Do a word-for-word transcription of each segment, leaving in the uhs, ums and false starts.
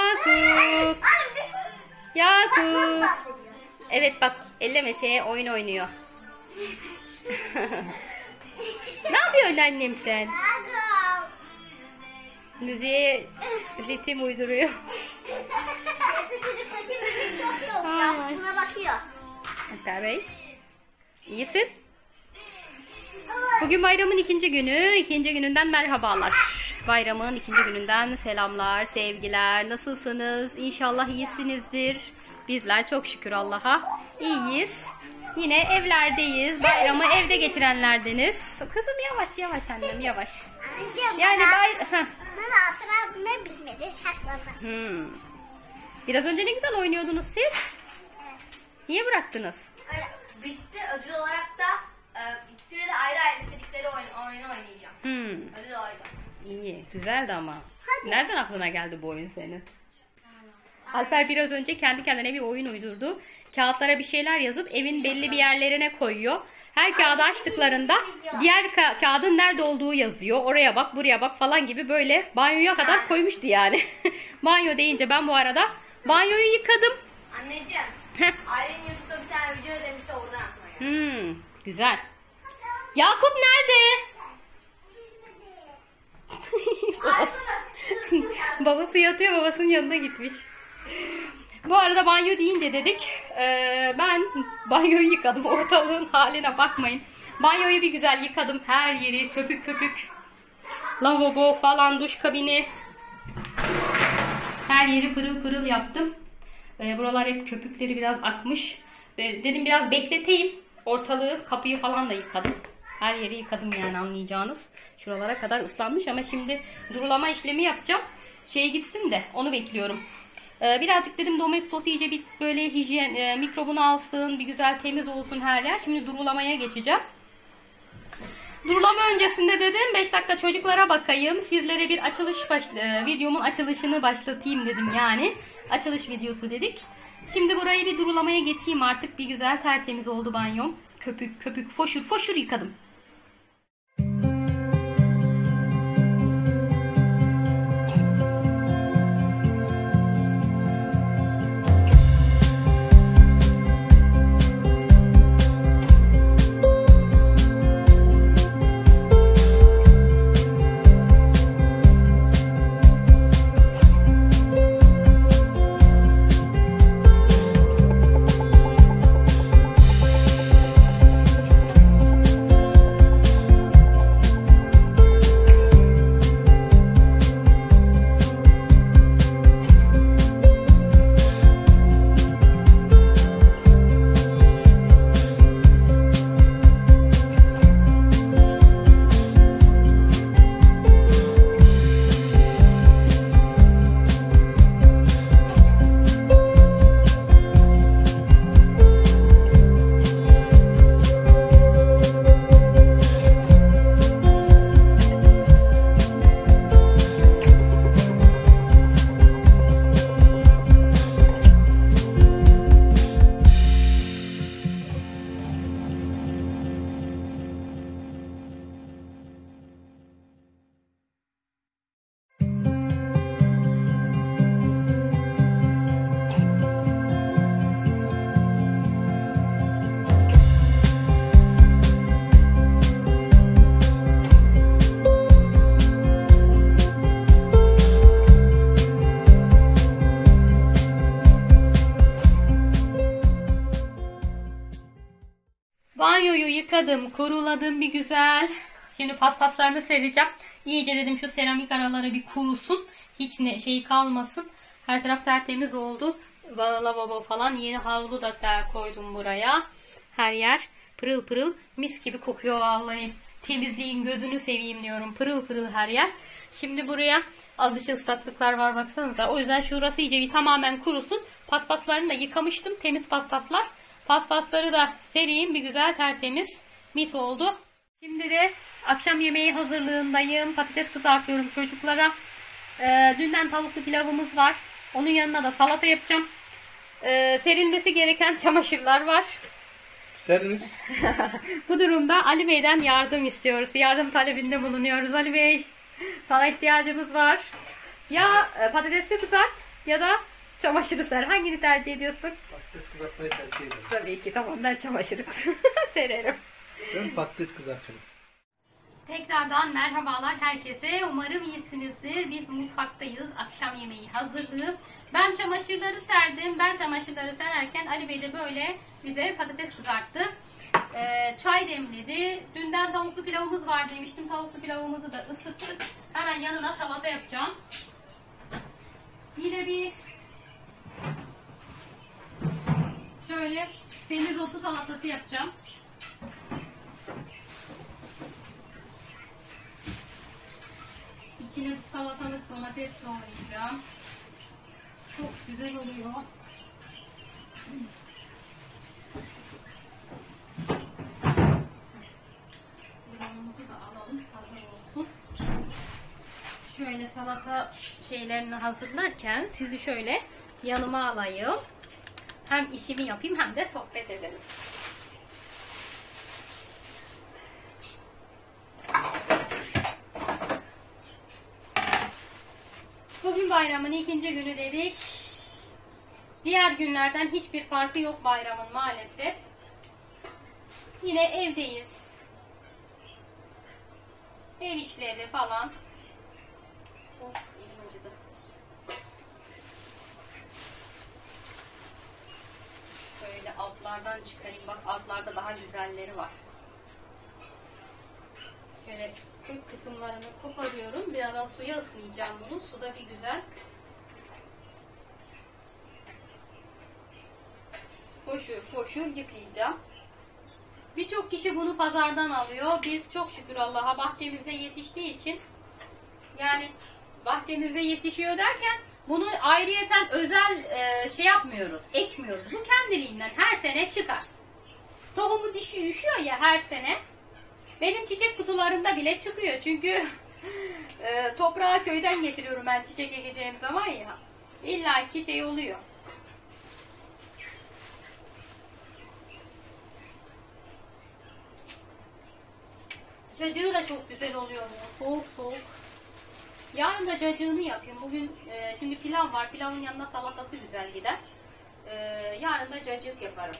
Yakup. Yakup. Evet bak, elleme, şeye oyun oynuyor. Ne yapıyorsun annem sen? Müziğe ritim uyduruyor. Buna bakıyor. Hatta Bey, iyisin? Bugün bayramın ikinci günü. İkinci gününden merhabalar. Bayramın ikinci gününden selamlar, sevgiler. Nasılsınız? İnşallah iyisinizdir. Bizler çok şükür Allah'a iyiyiz. Yine evlerdeyiz. Bayramı evde geçirenlerdeniz. Kızım yavaş yavaş annem, yavaş. Yani bayram... Ben bilmedi, sakladım. Hmm. Biraz önce ne güzel oynuyordunuz siz. Niye bıraktınız? Bitti. Ödül olarak da e, ikisine de ayrı ayrı istedikleri oyun, oyunu oynayacağım. Hmm. Ödül olarak. İyi, güzeldi ama. Nereden aklına geldi bu oyun senin? Alper biraz önce kendi kendine bir oyun uydurdu. Kağıtlara bir şeyler yazıp evin belli bir yerlerine koyuyor. Her kağıdı açtıklarında diğer ka kağıdın nerede olduğu yazıyor. Oraya bak, buraya bak falan gibi, böyle banyoya kadar koymuştu yani. Banyo deyince ben bu arada banyoyu yıkadım. Anneciğim, Ailenin YouTube'da bir tane video izlemişti, oradan aklıma geldi. Hmm, güzel. Yakup nerede? babası, babası yatıyor, babasının yanına gitmiş. Bu arada banyo deyince dedik, e, ben banyoyu yıkadım, ortalığın haline bakmayın. Banyoyu bir güzel yıkadım, her yeri köpük köpük. Lavabo falan, duş kabini. Her yeri pırıl pırıl yaptım. E, buralar hep köpükleri biraz akmış. E, dedim biraz bekleteyim. Ortalığı, kapıyı falan da yıkadım. Her yeri yıkadım yani, anlayacağınız. Şuralara kadar ıslanmış ama şimdi durulama işlemi yapacağım. Şey gitsin de onu bekliyorum. Ee, birazcık dedim domestos iyice bir böyle hijyen, e, mikrobunu alsın, bir güzel temiz olsun her yer. Şimdi durulamaya geçeceğim. Durulama öncesinde dedim beş dakika çocuklara bakayım. Sizlere bir açılış baş, e, videomun açılışını başlatayım dedim yani. Açılış videosu dedik. Şimdi burayı bir durulamaya geçeyim artık. Bir güzel tertemiz oldu banyom. Köpük köpük foşur foşur yıkadım. Banyoyu yıkadım, kuruladım bir güzel. Şimdi paspaslarını sereceğim. İyice dedim şu seramik araları bir kurusun. Hiç ne şey kalmasın. Her taraf tertemiz oldu. Lavabo falan, yeni havlu da ser koydum buraya. Her yer pırıl pırıl mis gibi kokuyor vallahi. Temizliğin gözünü seveyim diyorum. Pırıl pırıl her yer. Şimdi buraya az bir şey ıslaklıklar var baksanıza. O yüzden şurası iyice bir tamamen kurusun. Paspaslarını da yıkamıştım. Temiz paspaslar. Paspasları da sereyim. Bir güzel tertemiz. Mis oldu. Şimdi de akşam yemeği hazırlığındayım. Patates kızartıyorum çocuklara. Ee, dünden tavuklu pilavımız var. Onun yanına da salata yapacağım. Ee, serilmesi gereken çamaşırlar var. Seriniz. Bu durumda Ali Bey'den yardım istiyoruz. Yardım talebinde bulunuyoruz. Ali Bey, sana ihtiyacımız var. Ya e, patatesli kızart ya da çamaşırı ser. Hangini tercih ediyorsun? Patates kızartmayı tercih ederim. Tabii ki tamam, ben çamaşırı sererim. Ben patates kızartırım. Tekrardan merhabalar herkese. Umarım iyisinizdir. Biz mutfaktayız. Akşam yemeği hazırlığı. Ben çamaşırları serdim. Ben çamaşırları sererken Ali Bey de böyle bize patates kızarttı. Ee, çay demledi. Dünden tavuklu pilavımız var demiştim. Tavuklu pilavımızı da ısıttık. Hemen yanına salata yapacağım. Yine bir şöyle semizotu salatası yapacağım. İçine salatalık, domates doğrayacağım. Çok güzel oluyor. Limonumuzu da alalım, hazır olsun. Şöyle salata şeylerini hazırlarken sizi şöyle yanıma alayım. Hem işimi yapayım hem de sohbet edelim. Bugün bayramın ikinci günü dedik. Diğer günlerden hiçbir farkı yok bayramın maalesef. Yine evdeyiz. Ev işleri falan. Oh, elim acıdı. Şöyle altlardan çıkarayım. Bak, altlarda daha güzelleri var. Şöyle kök kısımlarını koparıyorum. Biraz suya ıslayacağım bunu. Suda bir güzel. Foşur foşur yıkayacağım. Birçok kişi bunu pazardan alıyor. Biz çok şükür Allah'a bahçemizde yetiştiği için, yani bahçemizde yetişiyor derken bunu ayrıyeten özel e, şey yapmıyoruz, ekmiyoruz. Bu kendiliğinden her sene çıkar. Tohumu düşüyor ya her sene. Benim çiçek kutularında bile çıkıyor. Çünkü e, toprağı köyden getiriyorum ben çiçek ekeceğim zaman ya. İlla ki şey oluyor. Cacığı da çok güzel oluyor bu. Soğuk soğuk. Yarın da cacığını yapayım. Bugün e, şimdi pilav var. Pilavın yanına salatası güzel gider. E, yarın da cacık yaparım.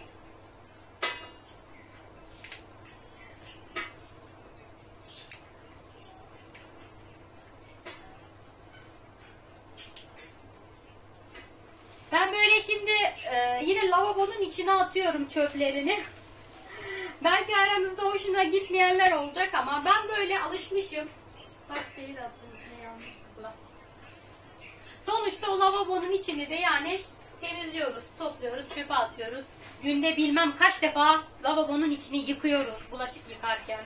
Ben böyle şimdi e, yine lavabonun içine atıyorum çöplerini. Belki aranızda hoşuna gitmeyenler olacak ama ben böyle alışmışım. Bak, şeyi de attım içine, yanlışlıkla. Sonuçta o lavabonun içini de yani temizliyoruz, topluyoruz, çöpe atıyoruz. Günde bilmem kaç defa lavabonun içini yıkıyoruz bulaşık yıkarken.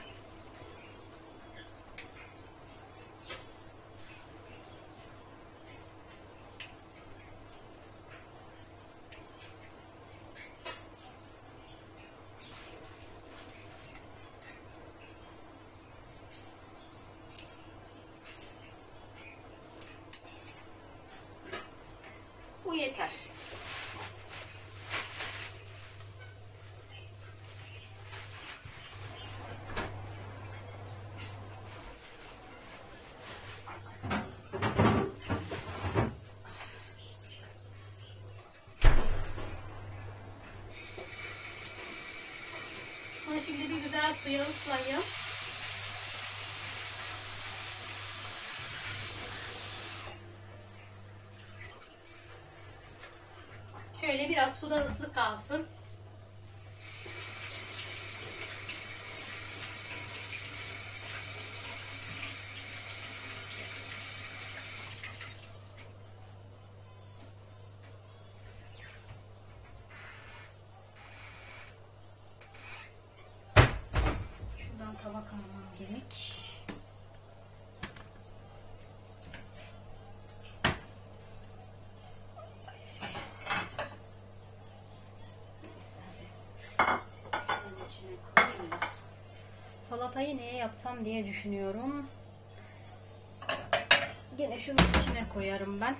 Bu yeter. Bunu şimdi bir güzel suya ıslayayım. Şöyle biraz suda ıslık kalsın. Şuradan tabak almam gerek. Salatayı neye yapsam diye düşünüyorum. Yine şunu içine koyarım ben.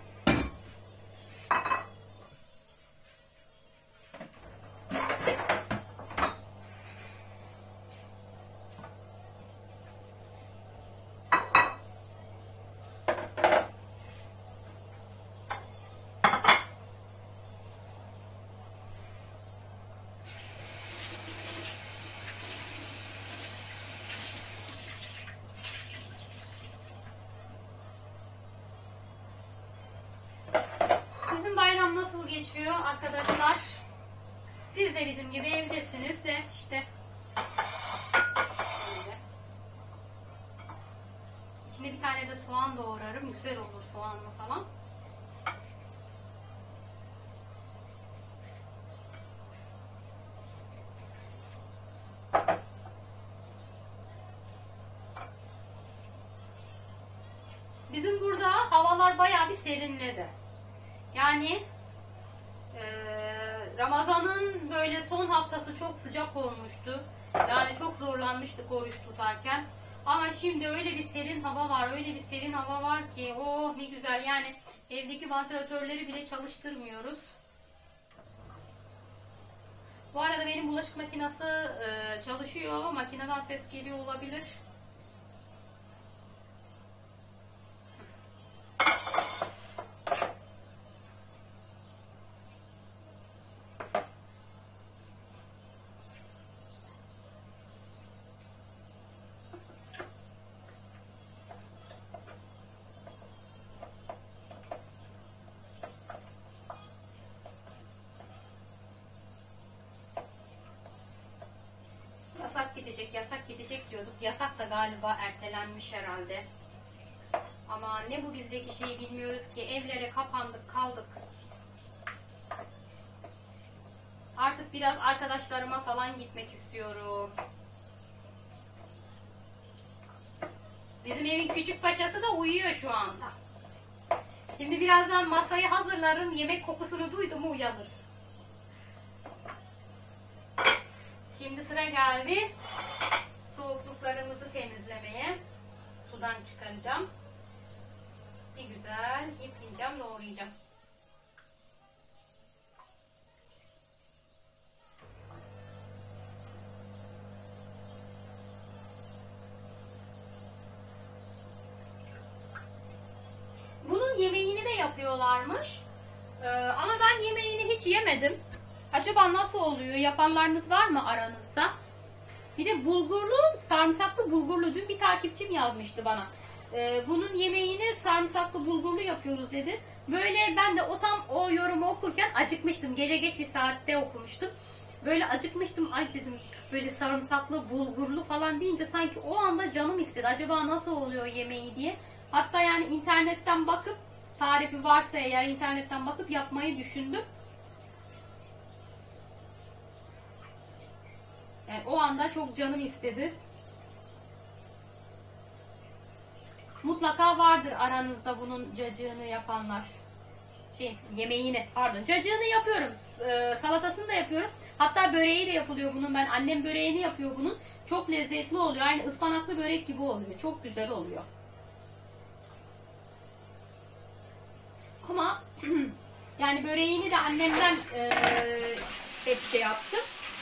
bayram nasıl geçiyor arkadaşlar? Siz de bizim gibi evdesiniz de işte. Şöyle. İçine bir tane de soğan doğrarım. Güzel olur soğanlı falan. Bizim burada havalar bayağı bir serinledi. Yani e, Ramazan'ın böyle son haftası çok sıcak olmuştu. Yani çok zorlanmıştık oruç tutarken. Ama şimdi öyle bir serin hava var, öyle bir serin hava var ki oh ne güzel. Yani evdeki vantilatörleri bile çalıştırmıyoruz. Bu arada benim bulaşık makinesi e, çalışıyor. Makineden ses geliyor olabilir. Yasak bitecek, yasak bitecek diyorduk. Yasak da galiba ertelenmiş herhalde. Ama ne bu bizdeki şeyi bilmiyoruz ki. Evlere kapandık, kaldık. Artık biraz arkadaşlarıma falan gitmek istiyorum. Bizim evin küçük paşası da uyuyor şu anda. Şimdi birazdan masayı hazırlarım. Yemek kokusunu duydu mu uyanır. Şimdi sıra geldi soğukluklarımızı temizlemeye. Sudan çıkaracağım. Bir güzel yıkayacağım, doğrayacağım. Bunun yemeğini de yapıyorlarmış. Ee, ama ben yemeğini hiç yemedim. Acaba nasıl oluyor? Yapanlarınız var mı aranızda? Bir de bulgurlu, sarımsaklı bulgurlu. Dün bir takipçim yazmıştı bana. Ee, bunun yemeğini sarımsaklı bulgurlu yapıyoruz dedi. Böyle ben de o tam o yorumu okurken acıkmıştım. Gece geç bir saatte okumuştum. Böyle acıkmıştım. Ay dedim böyle sarımsaklı bulgurlu falan deyince sanki o anda canım istedi. Acaba nasıl oluyor yemeği diye. Hatta yani internetten bakıp tarifi varsa eğer internetten bakıp yapmayı düşündüm. Yani o anda çok canım istedi. Mutlaka vardır aranızda bunun cacığını yapanlar. Şey, yemeğini, pardon, cacığını yapıyorum. Ee, salatasını da yapıyorum. Hatta böreği de yapılıyor bunun. Ben annem böreğini yapıyor bunun. Çok lezzetli oluyor. Aynı ıspanaklı börek gibi oluyor. Çok güzel oluyor. Ama yani böreğini de annemden e, hep şey yaptım.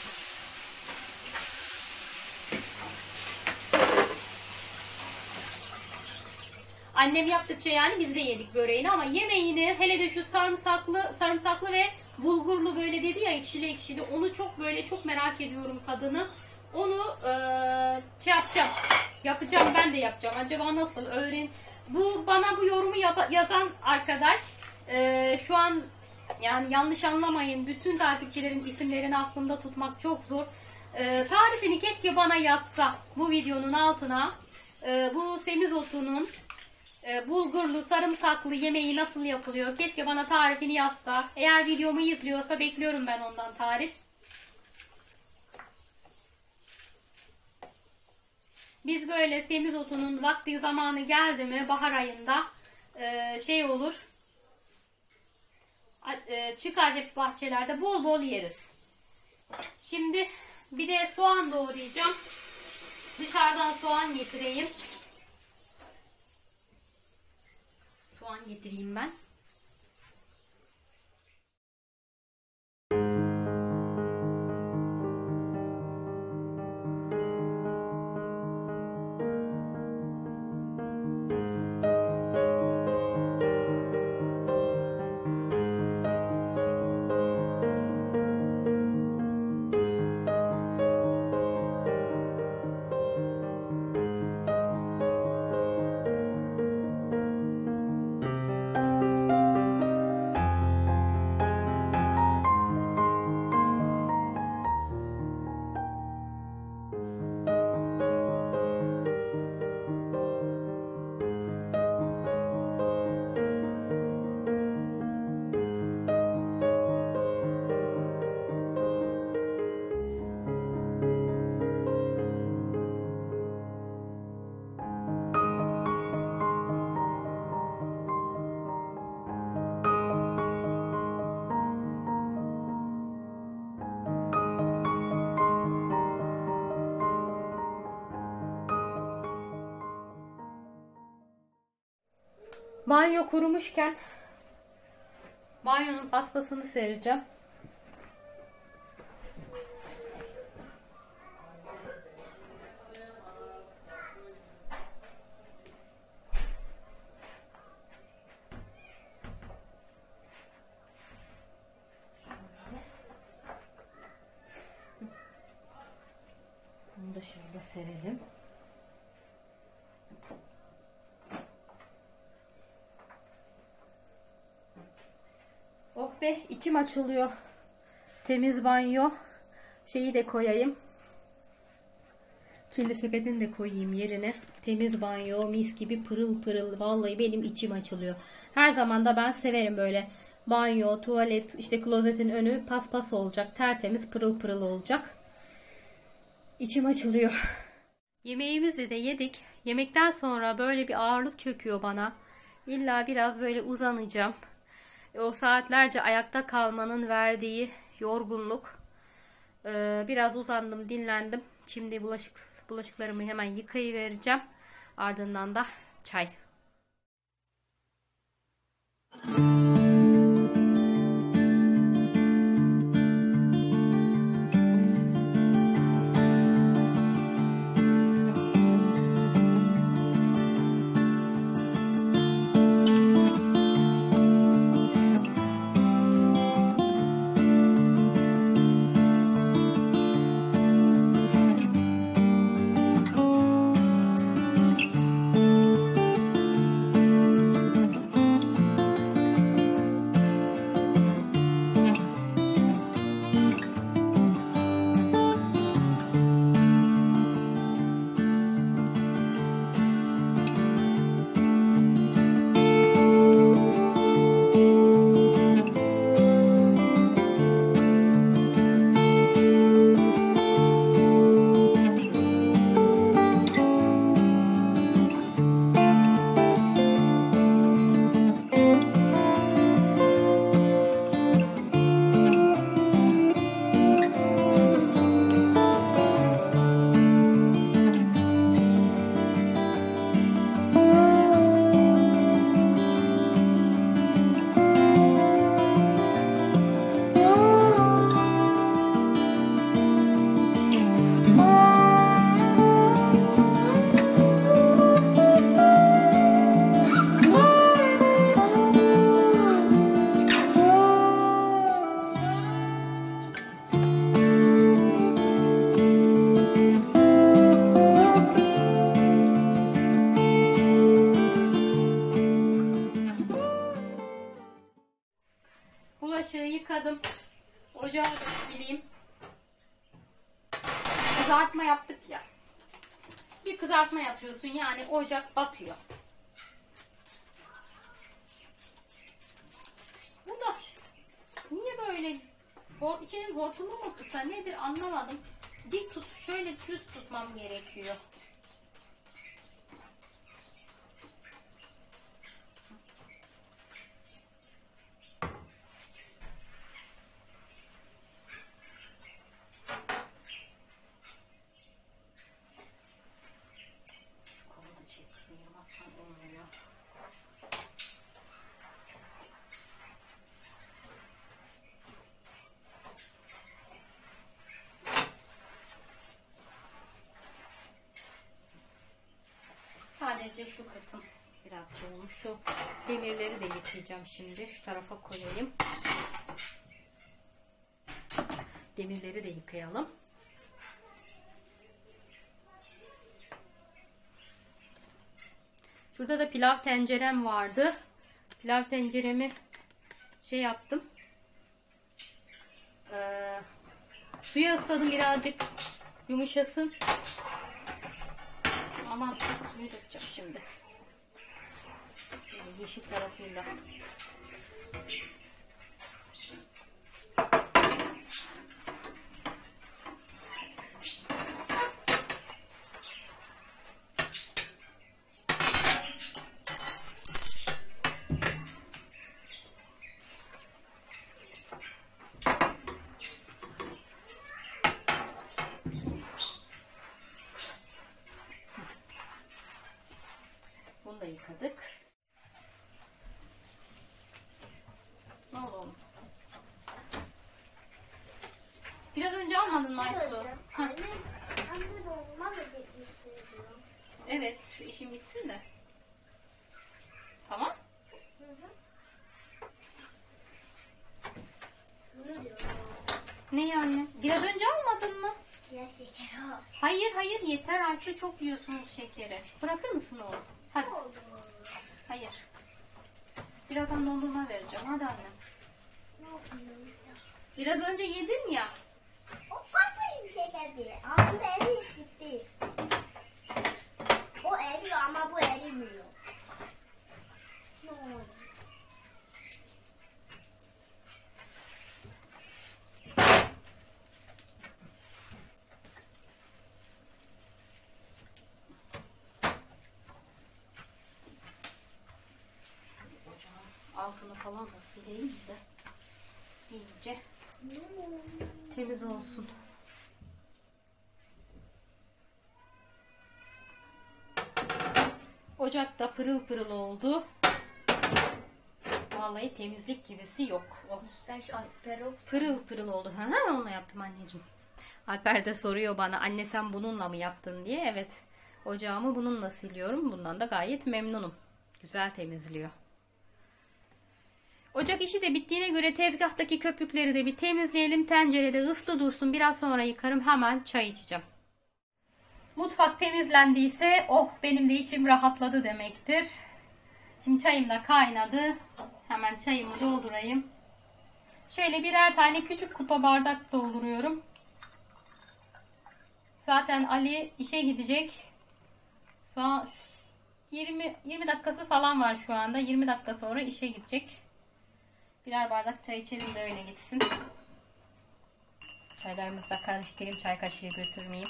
Annem yaptıkça yani biz de yedik böreğini ama yemeğini hele de şu sarımsaklı sarımsaklı ve bulgurlu böyle dedi ya ekşili ekşili onu çok böyle çok merak ediyorum tadını. Onu e, şey yapacağım. Yapacağım ben de yapacağım. Acaba nasıl öğren? Bu bana bu yorumu yap yazan arkadaş e, şu an yani yanlış anlamayın. Bütün takipçilerin isimlerini aklımda tutmak çok zor. E, tarifini keşke bana yazsa bu videonun altına. E, bu semizotunun e, bulgurlu sarımsaklı yemeği nasıl yapılıyor? Keşke bana tarifini yazsa. Eğer videomu izliyorsa bekliyorum ben ondan tarif. Biz böyle semizotunun vakti zamanı geldi mi bahar ayında e, şey olur. E, çıkar hep bahçelerde bol bol yeriz. Şimdi bir de soğan doğrayacağım. Dışarıdan soğan getireyim. Soğan getireyim ben. Banyo kurumuşken banyonun paspasını sereceğim. Bunu da şöyle serelim. Oh be, içim açılıyor. Temiz banyo. Şeyi de koyayım. Kirli sepetini de koyayım yerine. Temiz banyo, mis gibi pırıl pırıl. Vallahi benim içim açılıyor. Her zaman da ben severim böyle. Banyo, tuvalet, işte klozetin önü paspas olacak. Tertemiz, pırıl pırıl olacak. İçim açılıyor. Yemeğimizi de yedik. Yemekten sonra böyle bir ağırlık çöküyor bana. İlla biraz böyle uzanacağım. O saatlerce ayakta kalmanın verdiği yorgunluk. Ee, biraz uzandım, dinlendim. Şimdi bulaşık bulaşıklarımı hemen yıkayıvereceğim. Ardından da çay. Bulaşığı yıkadım. Ocağı da sileyim. Kızartma yaptık ya. Bir kızartma yapıyorsun yani ocak batıyor. Bu da niye böyle hor, içinin hortumu mu tutsa nedir anlamadım. Dik tut, şöyle düz tutmam gerekiyor. Sadece şu kısım biraz şey olmuş. Şu demirleri de yıkayacağım şimdi. Şu tarafa koyayım. Demirleri de yıkayalım. Şurada da pilav tencerem vardı. Pilav tenceremi şey yaptım. Ee, suya ısladım birazcık yumuşasın. Aman suyu dökeceğim şimdi. Şöyle yeşil tarafıyla. Bunu da yıkadık. anlamadın mı Aytu? Söyleyeceğim. Ha. Anne, anne dondurma verecekmişsin diyor. Evet, şu işim bitsin de. Tamam. Hı hı. Ne diyor? Ne yani? Biraz önce almadın mı? Ya şeker o. Hayır hayır yeter Aytu, çok yiyorsunuz şekeri. Bırakır mısın oğlum? Hadi. Oldu. Hayır. Birazdan dondurma vereceğim. Hadi annem. Ne yapayım? Biraz önce yedin ya. O farklı bir şeker değil. Aslında eriyip gitti. O eriyor ama bu erimiyor. Ne oldu? Ocağın altını falan da sileyim de iyice temiz olsun. Ocak da pırıl pırıl oldu. Vallahi temizlik gibisi yok. Oh. Sen şu asperox. Pırıl pırıl oldu. Ha, ha, onunla yaptım anneciğim. Alper de soruyor bana, anne sen bununla mı yaptın diye. Evet, ocağımı bununla siliyorum. Bundan da gayet memnunum. Güzel temizliyor. Ocak işi de bittiğine göre tezgahtaki köpükleri de bir temizleyelim. Tencerede ıslı dursun. Biraz sonra yıkarım. Hemen çay içeceğim. Mutfak temizlendiyse oh benim de içim rahatladı demektir. Şimdi çayım da kaynadı. Hemen çayımı doldurayım. Şöyle birer tane küçük kupa bardak dolduruyorum. Zaten Ali işe gidecek. Sonra yirmi yirmi dakikası falan var şu anda. yirmi dakika sonra işe gidecek. Birer bardak çay içelim de öyle gitsin. Çaylarımızı da karıştırayım. Çay kaşığı götürmeyeyim.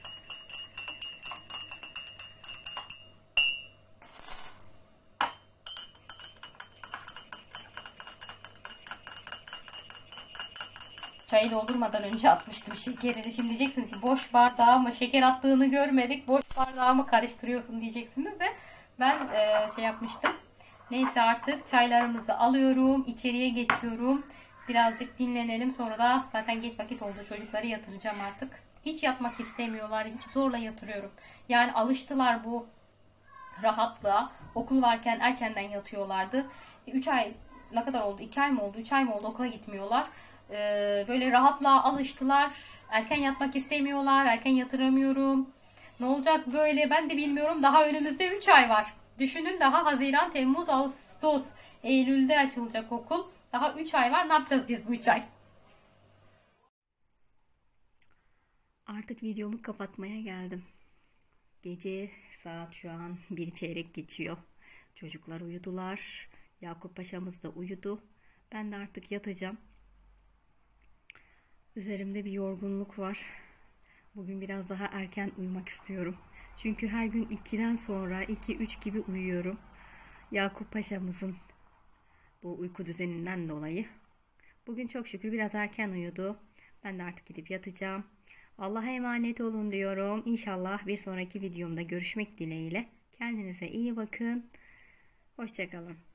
Çayı doldurmadan önce atmıştım şekerini. Şimdi diyeceksiniz ki boş bardağı mı şeker attığını görmedik. Boş bardağı mı karıştırıyorsun diyeceksiniz de ben e, şey yapmıştım. Neyse artık çaylarımızı alıyorum. İçeriye geçiyorum. Birazcık dinlenelim. Sonra da zaten geç vakit oldu. Çocukları yatıracağım artık. Hiç yatmak istemiyorlar. Hiç zorla yatırıyorum. Yani alıştılar bu rahatlığa. Okul varken erkenden yatıyorlardı. üç ay ne kadar oldu? iki ay mı oldu? üç ay mı oldu? Okula gitmiyorlar. Ee, böyle rahatlığa alıştılar. Erken yatmak istemiyorlar. Erken yatıramıyorum. Ne olacak böyle ben de bilmiyorum. Daha önümüzde üç ay var. Düşünün, daha Haziran, Temmuz, Ağustos, Eylül'de açılacak okul. Daha üç ay var. Ne yapacağız biz bu üç ay? Artık videomu kapatmaya geldim. Gece saat şu an bir çeyrek geçiyor. Çocuklar uyudular. Yakup Paşa'mız da uyudu. Ben de artık yatacağım. Üzerimde bir yorgunluk var. Bugün biraz daha erken uyumak istiyorum. Çünkü her gün ikiden sonra iki üç gibi uyuyorum. Yakup Paşa'mızın bu uyku düzeninden dolayı. Bugün çok şükür biraz erken uyudu. Ben de artık gidip yatacağım. Allah'a emanet olun diyorum. İnşallah bir sonraki videomda görüşmek dileğiyle. Kendinize iyi bakın. Hoşça kalın.